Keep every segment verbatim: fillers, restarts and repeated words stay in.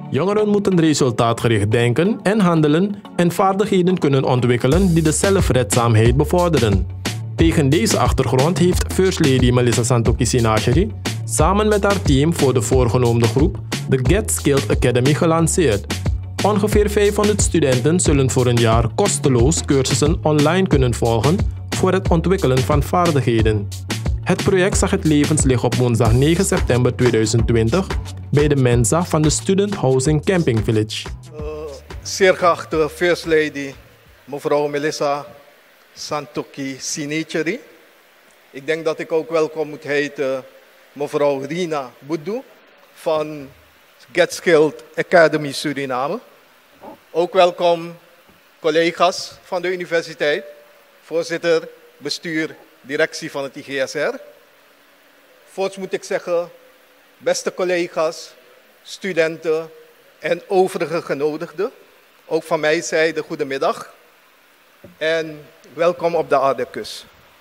Jongeren moeten resultaatgericht denken en handelen en vaardigheden kunnen ontwikkelen die de zelfredzaamheid bevorderen. Tegen deze achtergrond heeft First Lady Melissa Santoki Sinacheri samen met haar team voor de voorgenoemde groep de Get Skilled Academy gelanceerd. Ongeveer vijfhonderd studenten zullen voor een jaar kosteloos cursussen online kunnen volgen voor het ontwikkelen van vaardigheden. Het project zag het levenslicht op woensdag negen september tweeduizend twintig bij de Mensa van de Student Housing Camping Village. Uh, zeer geachte First Lady, mevrouw Melissa Santoki Sinacheri. Ik denk dat ik ook welkom moet heten mevrouw Rina Boudou van Get Skilled Academy Suriname. Ook welkom collega's van de universiteit, voorzitter, bestuur, directie van het I G S R. Voorts moet ik zeggen, beste collega's, studenten en overige genodigden. Ook van mijn zijde goedemiddag en welkom op de Adecus.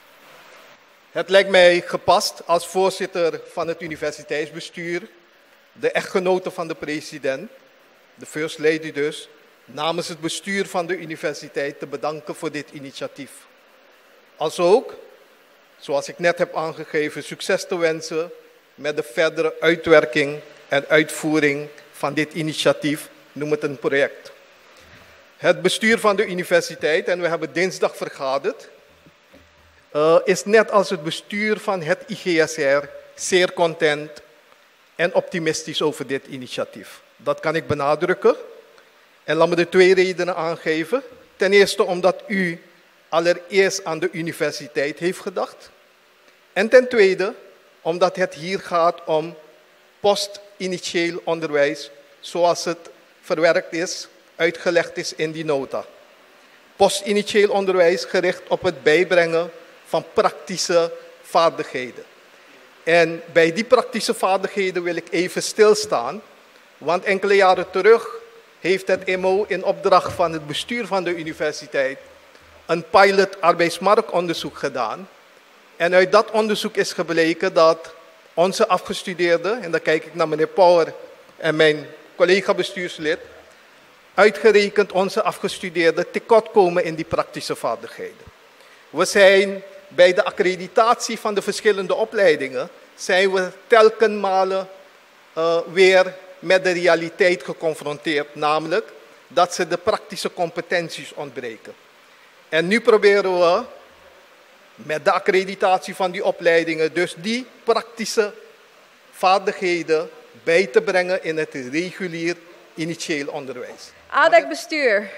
Het lijkt mij gepast als voorzitter van het universiteitsbestuur, de echtgenote van de president, de First Lady dus, namens het bestuur van de universiteit te bedanken voor dit initiatief. Als ook, zoals ik net heb aangegeven, succes te wensen met de verdere uitwerking en uitvoering van dit initiatief, noem het een project. Het bestuur van de universiteit, en we hebben dinsdag vergaderd, uh, is net als het bestuur van het I G S R zeer content en optimistisch over dit initiatief. Dat kan ik benadrukken. En laat me de twee redenen aangeven. Ten eerste omdat u allereerst aan de universiteit heeft gedacht. En ten tweede omdat het hier gaat om post-initieel onderwijs, zoals het verwerkt is, uitgelegd is in die nota. Post-initieel onderwijs gericht op het bijbrengen van praktische vaardigheden. En bij die praktische vaardigheden wil ik even stilstaan, want enkele jaren terug heeft het M O in opdracht van het bestuur van de universiteit een pilot arbeidsmarktonderzoek gedaan. En uit dat onderzoek is gebleken dat onze afgestudeerden, en dan kijk ik naar meneer Power en mijn collega-bestuurslid, uitgerekend onze afgestudeerden tekortkomen in die praktische vaardigheden. We zijn bij de accreditatie van de verschillende opleidingen, zijn we telkens malen uh, weer met de realiteit geconfronteerd, namelijk dat ze de praktische competenties ontbreken. En nu proberen we met de accreditatie van die opleidingen dus die praktische vaardigheden bij te brengen in het regulier initieel onderwijs. A D E C-bestuur,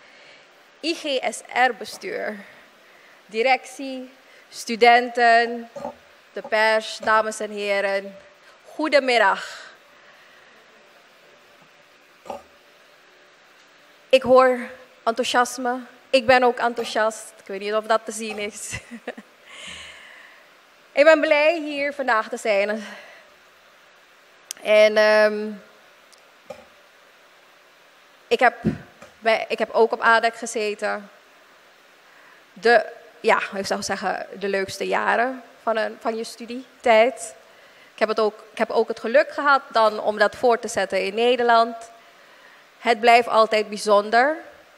I G S R-bestuur, directie, studenten, de pers, dames en heren, goedemiddag. Ik hoor enthousiasme. Ik ben ook enthousiast. Ik weet niet of dat te zien is. Ik ben blij hier vandaag te zijn. En um, ik, heb bij, ik heb ook op A D E C gezeten. De, ja, ik zou zeggen, de leukste jaren van, een, van je studietijd. Ik heb, het ook, ik heb ook het geluk gehad dan om dat voor te zetten in Nederland. Het blijft altijd bijzonder.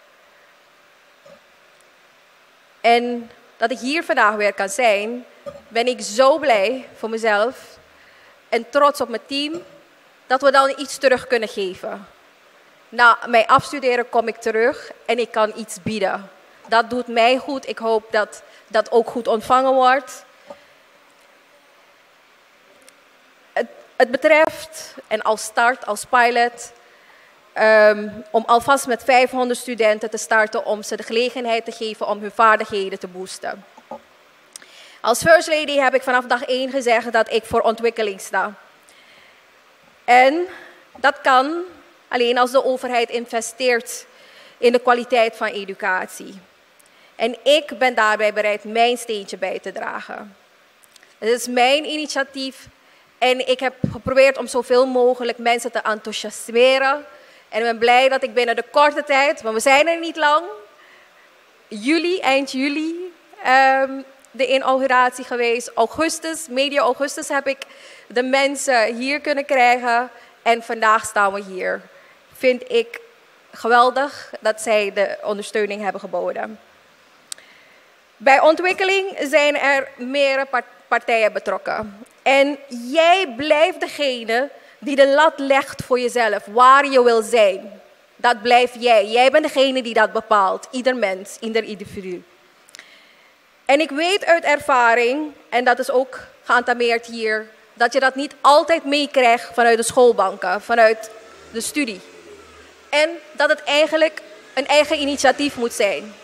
En dat ik hier vandaag weer kan zijn, ben ik zo blij voor mezelf en trots op mijn team, dat we dan iets terug kunnen geven. Na mijn afstuderen kom ik terug en ik kan iets bieden. Dat doet mij goed. Ik hoop dat dat ook goed ontvangen wordt. Het, het betreft, en als start, als pilot, Um, om alvast met vijfhonderd studenten te starten om ze de gelegenheid te geven om hun vaardigheden te boosten. Als First Lady heb ik vanaf dag één gezegd dat ik voor ontwikkeling sta. En dat kan alleen als de overheid investeert in de kwaliteit van educatie. En ik ben daarbij bereid mijn steentje bij te dragen. Het is mijn initiatief en ik heb geprobeerd om zoveel mogelijk mensen te enthousiasmeren. En ik ben blij dat ik binnen de korte tijd, want we zijn er niet lang, juli, eind juli, um, de inauguratie geweest. Augustus, medio augustus heb ik de mensen hier kunnen krijgen. En vandaag staan we hier. vind ik geweldig dat zij de ondersteuning hebben geboden. Bij ontwikkeling zijn er meerdere partijen betrokken. En jij blijft degene die de lat legt voor jezelf, waar je wil zijn. Dat blijf jij. Jij bent degene die dat bepaalt. Ieder mens, ieder individu. En ik weet uit ervaring, en dat is ook geantameerd hier, dat je dat niet altijd meekrijgt vanuit de schoolbanken, vanuit de studie. En dat het eigenlijk een eigen initiatief moet zijn.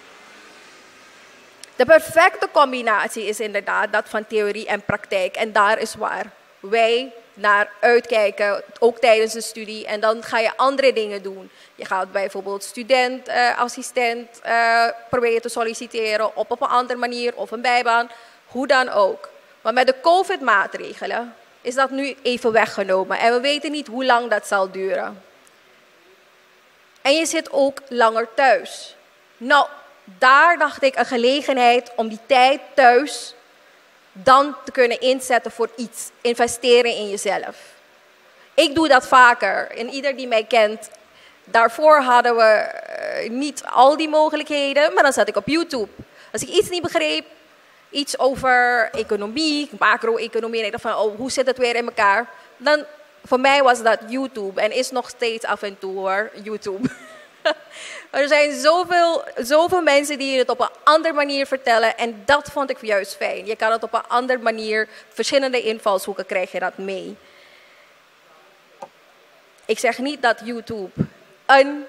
De perfecte combinatie is inderdaad dat van theorie en praktijk. En daar is waar wij naar uitkijken, ook tijdens de studie. En dan ga je andere dingen doen. Je gaat bijvoorbeeld student, uh, assistent uh, proberen te solliciteren op, op een andere manier of een bijbaan. Hoe dan ook. Maar met de COVID-maatregelen is dat nu even weggenomen. En we weten niet hoe lang dat zal duren. En je zit ook langer thuis. Nou, daar dacht ik een gelegenheid om die tijd thuis dan te kunnen inzetten voor iets. Investeren in jezelf. Ik doe dat vaker. En ieder die mij kent, daarvoor hadden we uh, niet al die mogelijkheden. Maar dan zat ik op YouTube. Als ik iets niet begreep, iets over economie, macro-economie, en ik dacht van, oh, hoe zit het weer in elkaar? Dan, voor mij was dat YouTube en is nog steeds af en toe hoor, YouTube. Er zijn zoveel, zoveel mensen die het op een andere manier vertellen en dat vond ik juist fijn. Je kan het op een andere manier, verschillende invalshoeken krijg je dat mee. Ik zeg niet dat YouTube een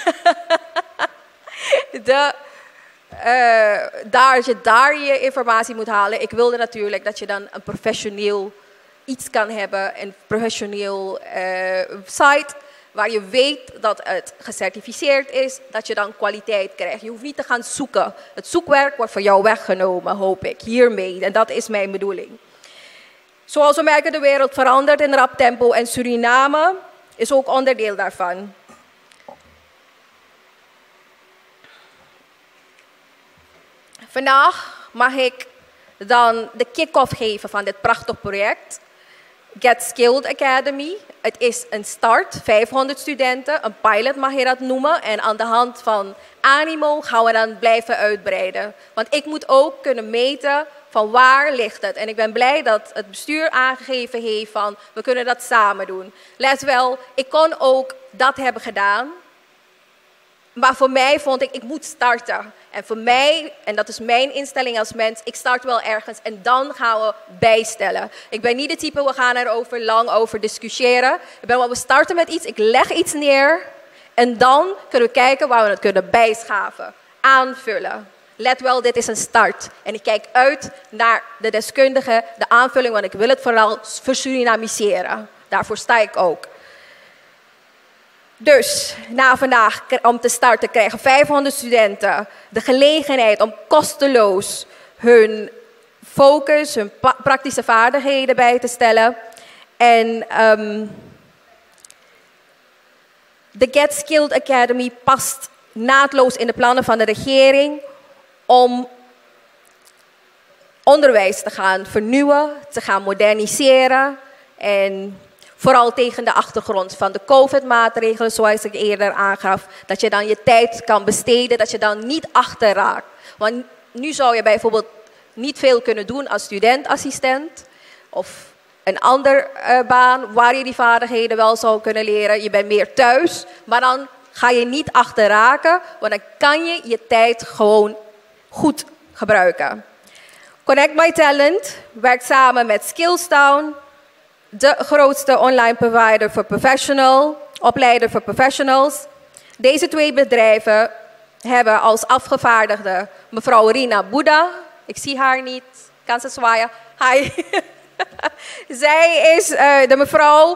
de, uh, daar, je daar je informatie moet halen. Ik wilde natuurlijk dat je dan een professioneel iets kan hebben, een professioneel uh, site waar je weet dat het gecertificeerd is, dat je dan kwaliteit krijgt. Je hoeft niet te gaan zoeken. Het zoekwerk wordt voor jou weggenomen, hoop ik, hiermee. En dat is mijn bedoeling. Zoals we merken, de wereld verandert in rap tempo en Suriname is ook onderdeel daarvan. Vandaag mag ik dan de kick-off geven van dit prachtig project. Get Skilled Academy. Het is een start, vijfhonderd studenten, een pilot mag je dat noemen. En aan de hand van animo gaan we dan blijven uitbreiden. Want ik moet ook kunnen meten van waar ligt het. En ik ben blij dat het bestuur aangegeven heeft van we kunnen dat samen doen. Let wel, ik kon ook dat hebben gedaan. Maar voor mij vond ik, ik moet starten. En voor mij, en dat is mijn instelling als mens, ik start wel ergens en dan gaan we bijstellen. Ik ben niet de type, we gaan erover lang over discussiëren. Ik ben wel, we starten met iets, ik leg iets neer en dan kunnen we kijken waar we het kunnen bijschaven, aanvullen. Let wel, dit is een start. En ik kijk uit naar de deskundige, de aanvulling, want ik wil het vooral versurinamiseren. Daarvoor sta ik ook. Dus, na vandaag, om te starten, krijgen vijfhonderd studenten de gelegenheid om kosteloos hun focus, hun praktische vaardigheden bij te stellen. En um, de Get Skilled Academy past naadloos in de plannen van de regering om onderwijs te gaan vernieuwen, te gaan moderniseren en vooral tegen de achtergrond van de COVID-maatregelen, zoals ik eerder aangaf, dat je dan je tijd kan besteden, dat je dan niet achterraakt. Want nu zou je bijvoorbeeld niet veel kunnen doen als studentassistent of een andere uh, baan waar je die vaardigheden wel zou kunnen leren. Je bent meer thuis, maar dan ga je niet achterraken, want dan kan je je tijd gewoon goed gebruiken. Connect My Talent werkt samen met Skillstown, de grootste online provider voor professional, opleider voor professionals. Deze twee bedrijven hebben als afgevaardigde mevrouw Rina Boeddha. Ik zie haar niet, kan ze zwaaien? Hi. Zij is uh, de mevrouw.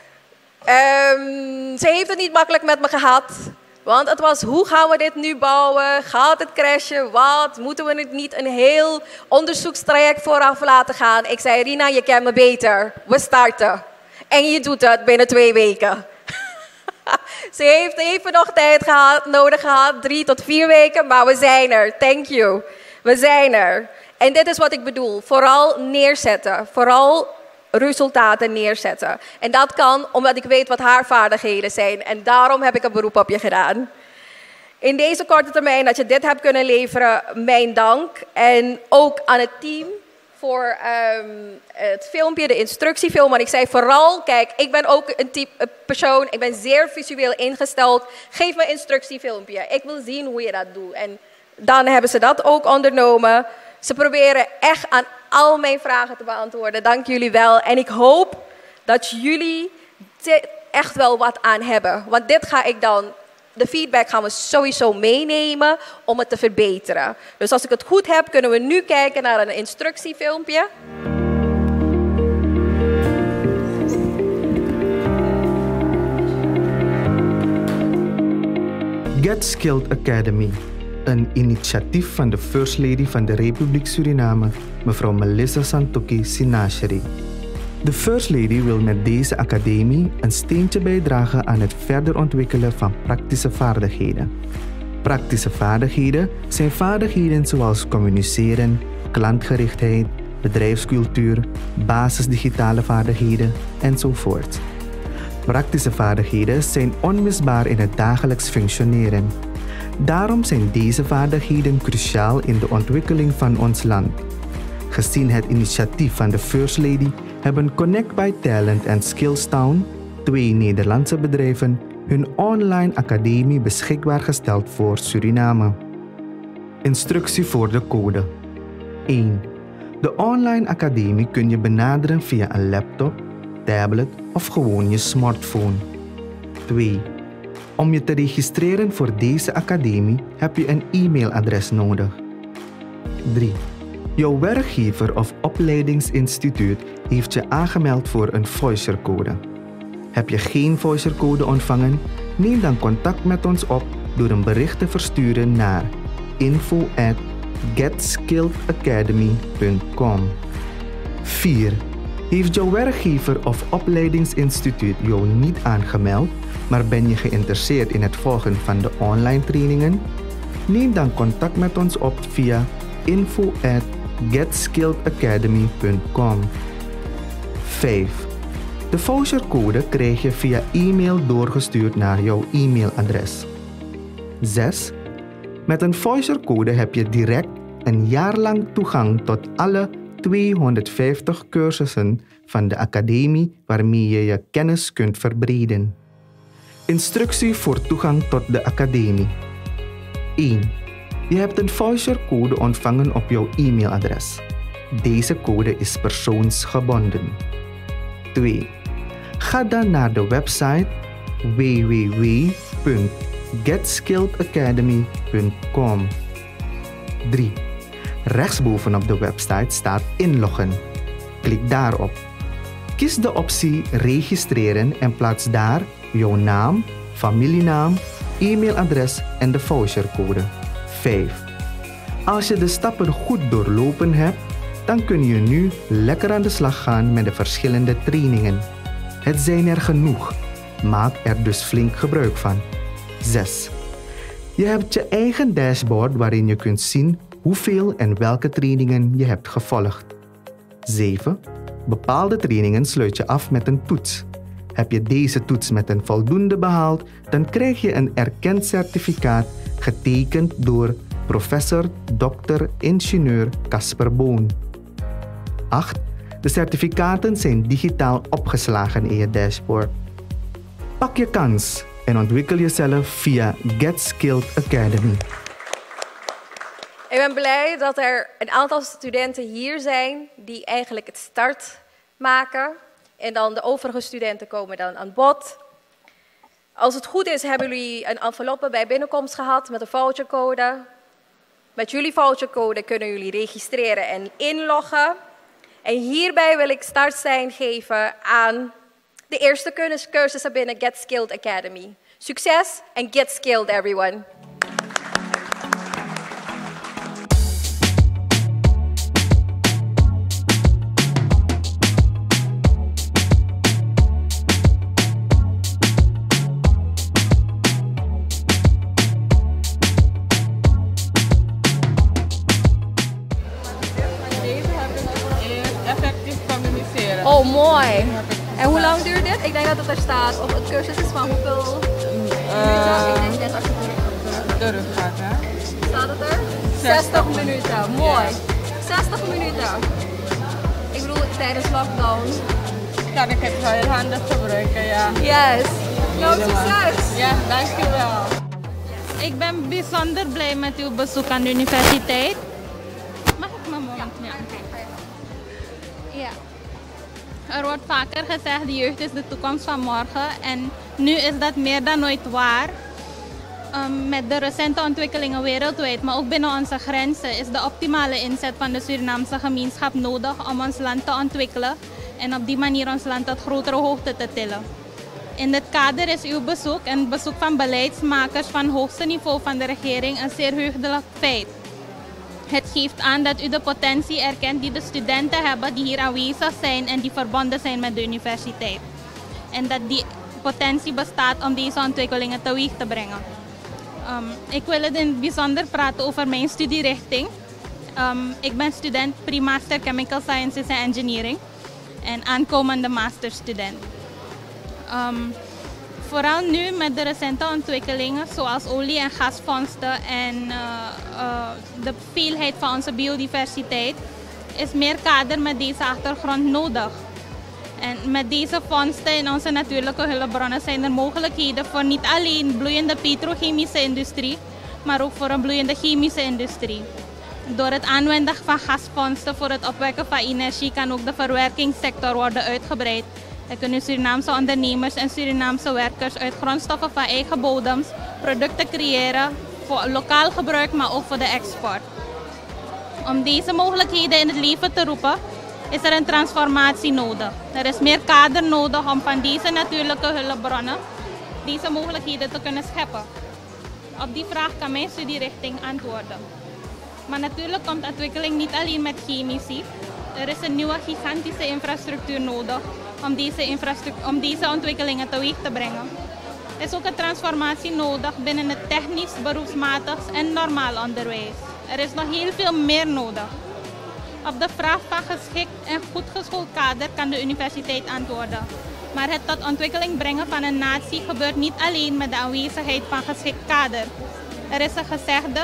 Um, ze heeft het niet makkelijk met me gehad. Want het was, hoe gaan we dit nu bouwen? Gaat het crashen? Wat? Moeten we het niet een heel onderzoekstraject vooraf laten gaan? Ik zei, Rina, je kent me beter. We starten. En je doet het binnen twee weken. Ze heeft even nog tijd gehad, nodig gehad, drie tot vier weken. Maar we zijn er. Thank you. We zijn er. En dit is wat ik bedoel. Vooral neerzetten. Vooral resultaten neerzetten. En dat kan omdat ik weet wat haar vaardigheden zijn. En daarom heb ik een beroep op je gedaan. In deze korte termijn dat je dit hebt kunnen leveren, mijn dank. En ook aan het team voor um, het filmpje, de instructiefilm. Want ik zei vooral, kijk, ik ben ook een type een persoon, ik ben zeer visueel ingesteld. Geef me een instructiefilmpje. Ik wil zien hoe je dat doet. En dan hebben ze dat ook ondernomen. Ze proberen echt aan al mijn vragen te beantwoorden. Dank jullie wel. En ik hoop dat jullie echt wel wat aan hebben. Want dit ga ik dan, de feedback gaan we sowieso meenemen om het te verbeteren. Dus als ik het goed heb, kunnen we nu kijken naar een instructiefilmpje. Get Skilled Academy. Een initiatief van de First Lady van de Republiek Suriname, mevrouw Melissa Santokhi Sinacheri. De First Lady wil met deze academie een steentje bijdragen aan het verder ontwikkelen van praktische vaardigheden. Praktische vaardigheden zijn vaardigheden zoals communiceren, klantgerichtheid, bedrijfscultuur, basisdigitale vaardigheden enzovoort. Praktische vaardigheden zijn onmisbaar in het dagelijks functioneren. Daarom zijn deze vaardigheden cruciaal in de ontwikkeling van ons land. Gezien het initiatief van de First Lady hebben Connect by Talent en Skillstown, twee Nederlandse bedrijven, hun online academie beschikbaar gesteld voor Suriname. Instructie voor de code. één. De online academie kun je benaderen via een laptop, tablet of gewoon je smartphone. twee. Om je te registreren voor deze academie heb je een e-mailadres nodig. drie. Jouw werkgever of opleidingsinstituut heeft je aangemeld voor een vouchercode. Heb je geen vouchercode ontvangen? Neem dan contact met ons op door een bericht te versturen naar info at get skilled academy punt com. vier. Heeft jouw werkgever of opleidingsinstituut jou niet aangemeld, maar ben je geïnteresseerd in het volgen van de online trainingen? Neem dan contact met ons op via info at get skilled academy punt com. vijf. De vouchercode krijg je via e-mail doorgestuurd naar jouw e-mailadres. zes. Met een vouchercode heb je direct een jaar lang toegang tot alle tweehonderdvijftig cursussen van de academie waarmee je je kennis kunt verbreden. Instructie voor toegang tot de academie. één. Je hebt een vouchercode ontvangen op jouw e-mailadres. Deze code is persoonsgebonden. twee. Ga dan naar de website w w w punt get skilled academy punt com. drie. Rechtsboven op de website staat inloggen. Klik daarop. Kies de optie registreren en plaats daar jouw naam, familienaam, e-mailadres en de vouchercode. vijf. Als je de stappen goed doorlopen hebt, dan kun je nu lekker aan de slag gaan met de verschillende trainingen. Het zijn er genoeg. Maak er dus flink gebruik van. zes. Je hebt je eigen dashboard waarin je kunt zien hoeveel en welke trainingen je hebt gevolgd. zeven. Bepaalde trainingen sluit je af met een toets. Heb je deze toets met een voldoende behaald, dan krijg je een erkend certificaat getekend door professor dokter ingenieur Casper Boon. acht. De certificaten zijn digitaal opgeslagen in je dashboard. Pak je kans en ontwikkel jezelf via Get Skilled Academy. Ik ben blij dat er een aantal studenten hier zijn die eigenlijk het start maken. En dan de overige studenten komen dan aan bod. Als het goed is, hebben jullie een enveloppe bij binnenkomst gehad met een vouchercode. Met jullie vouchercode kunnen jullie registreren en inloggen. En hierbij wil ik startsein geven aan de eerste cursussen binnen Get Skilled Academy. Succes en get skilled, everyone! Oh, Oh, mooi. En hoe lang duurt dit? Ik denk dat het er staat. Of het cursus is van hoeveel minuten? Uh, ik denk net als je terug gaat, hè? Staat het er? zestig minuten. Mooi. zestig minuten. Ik bedoel, tijdens lockdown. Kan ik het wel heel handig gebruiken, ja. Yes. Nou, succes. Ja, dankjewel. Ik ben bijzonder blij met uw bezoek aan de universiteit. Mag ik mijn mond? Ja. Ja. Er wordt vaker gezegd, de jeugd is de toekomst van morgen. En nu is dat meer dan ooit waar. Um, met de recente ontwikkelingen wereldwijd, maar ook binnen onze grenzen, is de optimale inzet van de Surinaamse gemeenschap nodig om ons land te ontwikkelen en op die manier ons land tot grotere hoogte te tillen. In dit kader is uw bezoek en het bezoek van beleidsmakers van hoogste niveau van de regering een zeer heugelijk feit. Het geeft aan dat u de potentie erkent die de studenten hebben die hier aanwezig zijn en die verbonden zijn met de universiteit. En dat die potentie bestaat om deze ontwikkelingen teweeg te brengen. Um, ik wil het in het bijzonder praten over mijn studierichting. Um, ik ben student pre-master Chemical Sciences en Engineering en aankomende masterstudent. Um, vooral nu met de recente ontwikkelingen zoals olie- en gasvondsten en uh, uh, de veelheid van onze biodiversiteit is meer kader met deze achtergrond nodig. En met deze vondsten in onze natuurlijke hulpbronnen zijn er mogelijkheden voor niet alleen bloeiende petrochemische industrie, maar ook voor een bloeiende chemische industrie. Door het aanwenden van gasvondsten voor het opwekken van energie kan ook de verwerkingssector worden uitgebreid. Er kunnen Surinaamse ondernemers en Surinaamse werkers uit grondstoffen van eigen bodems producten creëren voor lokaal gebruik, maar ook voor de export. Om deze mogelijkheden in het leven te roepen, is er een transformatie nodig. Er is meer kader nodig om van deze natuurlijke hulpbronnen deze mogelijkheden te kunnen scheppen. Op die vraag kan mijn studierichting antwoorden. Maar natuurlijk komt ontwikkeling niet alleen met chemici. Er is een nieuwe gigantische infrastructuur nodig om deze, infrastructuur, om deze ontwikkelingen teweeg te brengen. Er is ook een transformatie nodig binnen het technisch, beroepsmatig en normaal onderwijs. Er is nog heel veel meer nodig. Op de vraag van geschikt en goed geschoold kader kan de universiteit antwoorden. Maar het tot ontwikkeling brengen van een natie gebeurt niet alleen met de aanwezigheid van geschikt kader. Er is een gezegde: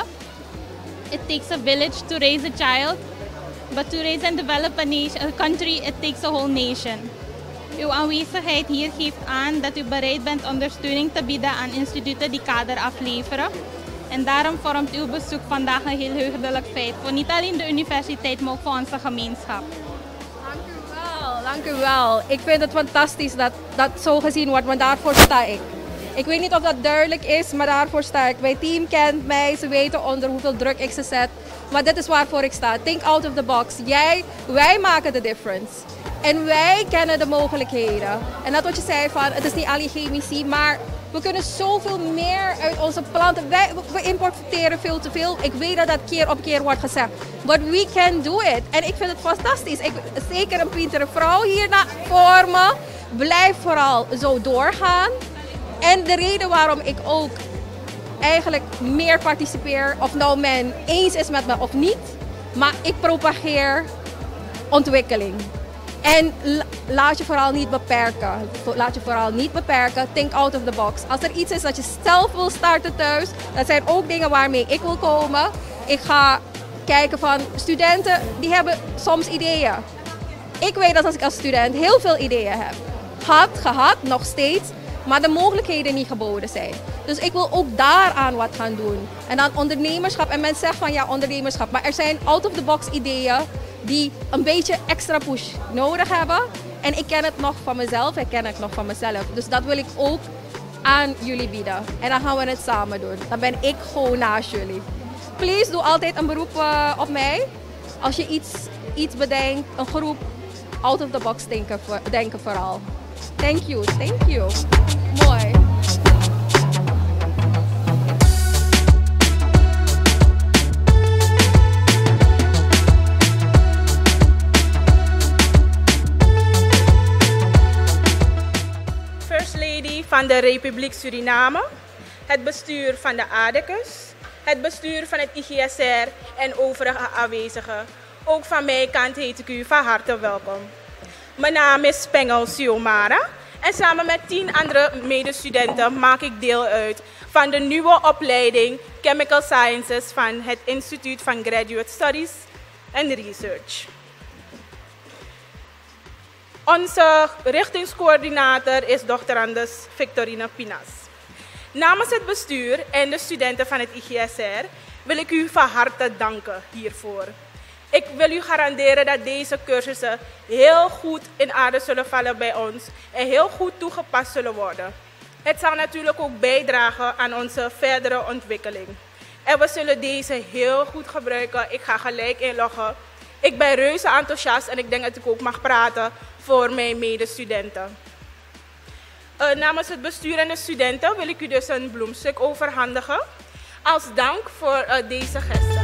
it takes a village to raise a child, but to raise and develop a, nation, a country, it takes a whole nation. Uw aanwezigheid hier geeft aan dat u bereid bent ondersteuning te bieden aan instituten die kader afleveren. En daarom vormt uw bezoek vandaag een heel heugelijk feit voor niet alleen de universiteit, maar ook voor onze gemeenschap. Dank u wel, dank u wel. Ik vind het fantastisch dat dat zo gezien wordt, want daarvoor sta ik. Ik weet niet of dat duidelijk is, maar daarvoor sta ik. Mijn team kent mij, ze weten onder hoeveel druk ik ze zet. Maar dit is waarvoor ik sta. Think out of the box. Jij, wij maken de difference. En wij kennen de mogelijkheden. En dat wat je zei van, het is niet alleen chemici, maar we kunnen zoveel meer uit onze planten. Wij, we importeren veel te veel. Ik weet dat dat keer op keer wordt gezegd. But we can do it. En ik vind het fantastisch. Ik, zeker een pintere vrouw hier voor me. Blijf vooral zo doorgaan. En de reden waarom ik ook eigenlijk meer participeer, of nou men eens is met me of niet, maar ik propageer ontwikkeling. En laat je vooral niet beperken. Laat je vooral niet beperken. Think out of the box. Als er iets is dat je zelf wil starten thuis, dat zijn ook dingen waarmee ik wil komen. Ik ga kijken van studenten, die hebben soms ideeën. Ik weet dat als ik als student heel veel ideeën heb. Had, gehad, nog steeds. Maar de mogelijkheden niet geboden zijn. Dus ik wil ook daaraan wat gaan doen. En dan ondernemerschap. En men zegt van ja, ondernemerschap. Maar er zijn out-of-the-box ideeën die een beetje extra push nodig hebben. En ik ken het nog van mezelf. Ik ken het nog van mezelf. Dus dat wil ik ook aan jullie bieden. En dan gaan we het samen doen. Dan ben ik gewoon naast jullie. Please, doe altijd een beroep uh, op mij. Als je iets, iets bedenkt, een groep, out-of-the-box denken, denken vooral. Thank you, thank you. Mooi. First Lady van de Republiek Suriname, het bestuur van de ADECUS, het bestuur van het I G S R en overige aanwezigen. Ook van mijn kant heet ik u van harte welkom. Mijn naam is Pengel Siomara en samen met tien andere medestudenten maak ik deel uit van de nieuwe opleiding Chemical Sciences van het Instituut van Graduate Studies and Research. Onze richtingscoördinator is dokter Anders Victorine Pinas. Namens het bestuur en de studenten van het I G S R wil ik u van harte danken hiervoor. Ik wil u garanderen dat deze cursussen heel goed in aarde zullen vallen bij ons en heel goed toegepast zullen worden. Het zal natuurlijk ook bijdragen aan onze verdere ontwikkeling. En we zullen deze heel goed gebruiken. Ik ga gelijk inloggen. Ik ben reuze enthousiast en ik denk dat ik ook mag praten voor mijn medestudenten. Uh, namens het bestuur en de studenten wil ik u dus een bloemstuk overhandigen als dank voor uh, deze gesten.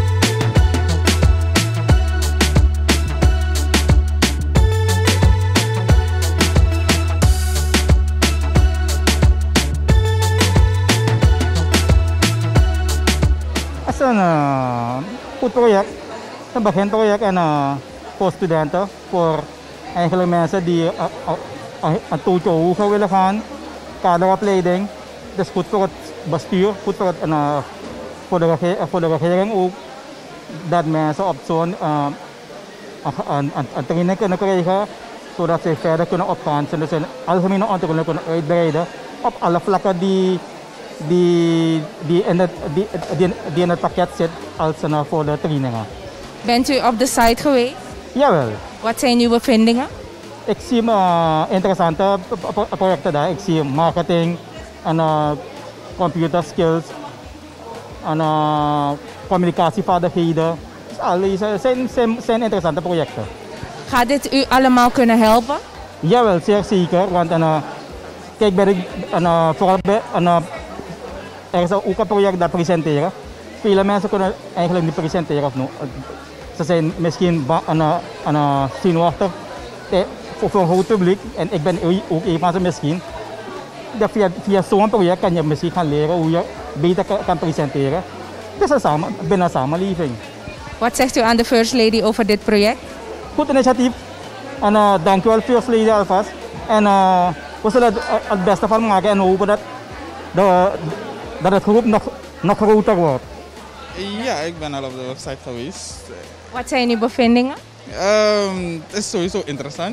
Het is een uh, goed project, een beginproject en uh, voor studenten, voor eigenlijk mensen die uh, uh, een toertje hoger willen gaan, kaderopleiding. Het is goed voor het bestuur, goed voor, het, uh, voor, de, rege voor de regering ook, dat mensen op zo'n uh, een, een, een training kunnen krijgen, zodat ze verder kunnen opgaan, zodat ze een algemene ontwikkeling kunnen uitbreiden op alle vlakken die Die, die, in het, die, die, die in het pakket zit als uh, voor de trainingen. Bent u op de site geweest? Jawel. Wat zijn uw bevindingen? Ik zie uh, interessante projecten daar. Ik zie marketing en uh, computer skills en uh, communicatievaardigheden. Dus al deze zijn, zijn, zijn interessante projecten. Gaat dit u allemaal kunnen helpen? Jawel, zeer zeker. Want uh, kijk, bij de, uh, vooral bij, uh, er is ook een project dat presenteren. Vele mensen kunnen eigenlijk niet presenteren of no. Ze zijn misschien een, een, een zenuwachtig voor, voor een groot publiek en ik ben ook een van ze misschien. Dat via via zo'n project kan je misschien gaan leren hoe je beter kan, kan presenteren. Dus een samen, binnen een samenleving. Wat zegt u aan de First Lady over dit project? Goed initiatief. En uh, dank u wel First Lady alvast. En uh, we zullen het, het beste van maken en hopen dat de, dat het groep nog, nog groter wordt. Ja, ik ben al op de website geweest. Wat zijn uw bevindingen? Um, het is sowieso interessant.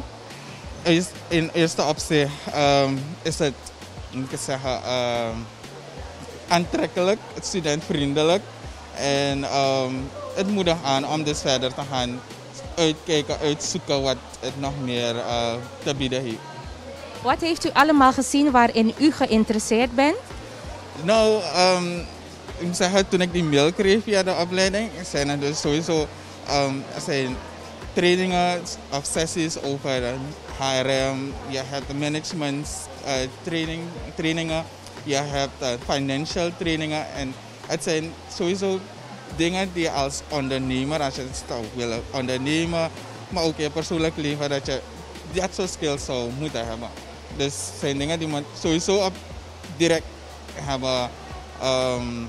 In eerste opzicht um, is het, moet ik zeggen, um, aantrekkelijk, studentvriendelijk. En um, het moedigt aan om dus verder te gaan uitkijken, uitzoeken wat het nog meer uh, te bieden heeft. Wat heeft u allemaal gezien waarin u geïnteresseerd bent? Nou, um, ik moet zeggen, toen ik die mail kreeg via de opleiding, zijn er dus sowieso um, er zijn trainingen of sessies over H R M, je hebt management uh, training, trainingen, je hebt uh, financial trainingen en het zijn sowieso dingen die je als ondernemer, als je zou willen ondernemen, maar ook in je persoonlijk leven, dat je dat soort skills zou moeten hebben. Dus het zijn dingen die man sowieso op direct hebben, um,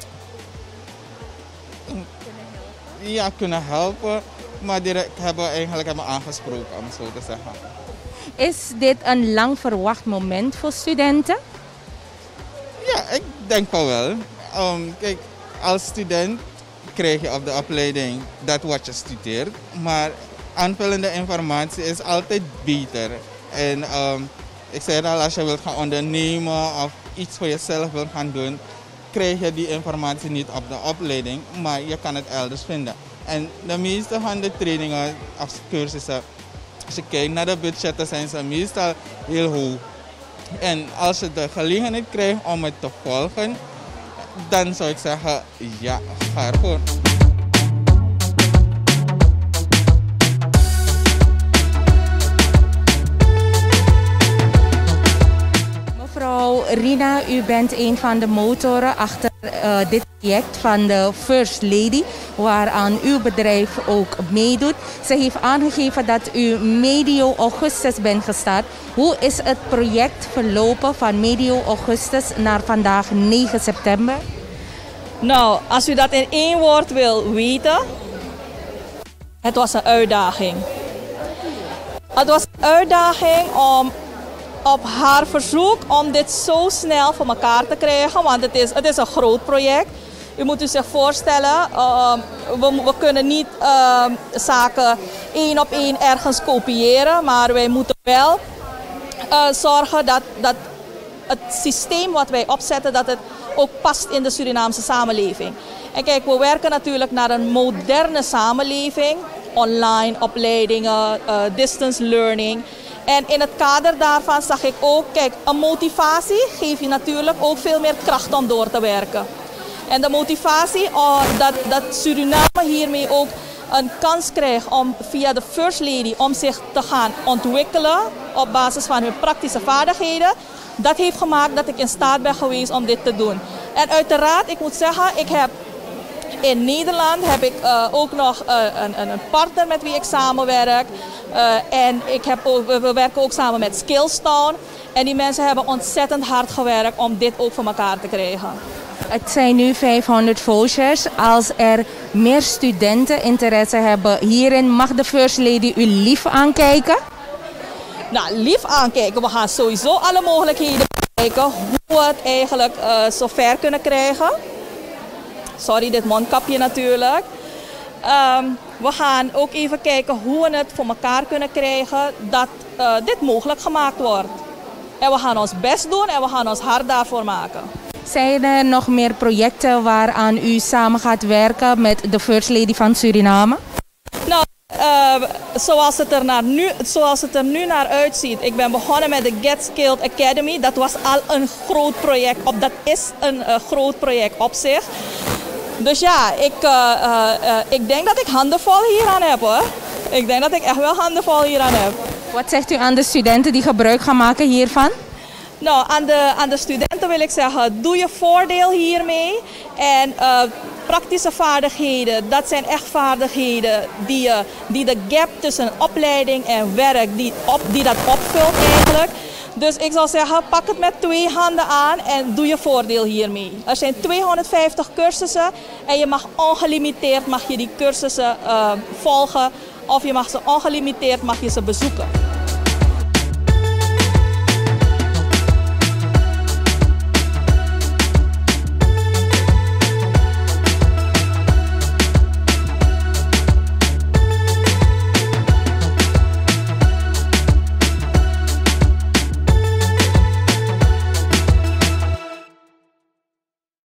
ja, kunnen helpen, maar direct hebben eigenlijk hebben aangesproken, om zo te zeggen. Is dit een lang verwacht moment voor studenten? Ja, ik denk wel wel. Um, kijk, als student krijg je op de opleiding dat wat je studeert, maar aanvullende informatie is altijd beter. En um, ik zei al, als je wilt gaan ondernemen of iets voor jezelf wilt gaan doen, krijg je die informatie niet op de opleiding, maar je kan het elders vinden. En de meeste van de trainingen of cursussen, als je kijkt naar de budgetten, zijn ze meestal heel hoog. En als je de gelegenheid krijgt om het te volgen, dan zou ik zeggen, ja, ga ervoor. Mevrouw Rina, u bent een van de motoren achter uh, dit project van de First Lady, waaraan uw bedrijf ook meedoet. Ze heeft aangegeven dat u medio augustus bent gestart. Hoe is het project verlopen van medio augustus naar vandaag negen september? Nou, als u dat in één woord wil weten, het was een uitdaging. Het was een uitdaging om op haar verzoek om dit zo snel voor elkaar te krijgen, want het is, het is een groot project. U moet u zich voorstellen, uh, we, we kunnen niet uh, zaken één op één ergens kopiëren, maar wij moeten wel uh, zorgen dat, dat het systeem wat wij opzetten, dat het ook past in de Surinaamse samenleving. En kijk, we werken natuurlijk naar een moderne samenleving, online opleidingen, uh, distance learning. En in het kader daarvan zag ik ook, kijk, een motivatie geeft je natuurlijk ook veel meer kracht om door te werken. En de motivatie uh, dat, dat Suriname hiermee ook een kans krijgt om via de First Lady om zich te gaan ontwikkelen op basis van hun praktische vaardigheden, dat heeft gemaakt dat ik in staat ben geweest om dit te doen. En uiteraard, ik moet zeggen, ik heb in Nederland heb ik uh, ook nog uh, een, een partner met wie ik samenwerk. Uh, en ik heb ook, we werken ook samen met Skillstown. En die mensen hebben ontzettend hard gewerkt om dit ook voor elkaar te krijgen. Het zijn nu vijfhonderd vouchers. Als er meer studenten interesse hebben hierin, mag de First Lady u lief aankijken? Nou, lief aankijken. We gaan sowieso alle mogelijkheden kijken hoe we het eigenlijk uh, zover kunnen krijgen. Sorry, dit mondkapje natuurlijk. Um, we gaan ook even kijken hoe we het voor elkaar kunnen krijgen dat uh, dit mogelijk gemaakt wordt. En we gaan ons best doen en we gaan ons hard daarvoor maken. Zijn er nog meer projecten waaraan u samen gaat werken met de First Lady van Suriname? Nou, uh, zoals, het er naar nu, zoals het er nu naar uitziet. Ik ben begonnen met de Get Skilled Academy. Dat was al een groot project. Op, dat is een uh, groot project op zich. Dus ja, ik, uh, uh, uh, ik denk dat ik handenvol hieraan heb hoor. Ik denk dat ik echt wel handenvol hieraan heb. Wat zegt u aan de studenten die gebruik gaan maken hiervan? Nou, aan de, aan de studenten wil ik zeggen, doe je voordeel hiermee. En uh, praktische vaardigheden, dat zijn echt vaardigheden die, uh, die de gap tussen opleiding en werk, die, op, die dat opvult eigenlijk. Dus ik zou zeggen, pak het met twee handen aan en doe je voordeel hiermee. Er zijn tweehonderdvijftig cursussen en je mag ongelimiteerd mag je die cursussen uh, volgen of je mag ze ongelimiteerd mag je ze bezoeken.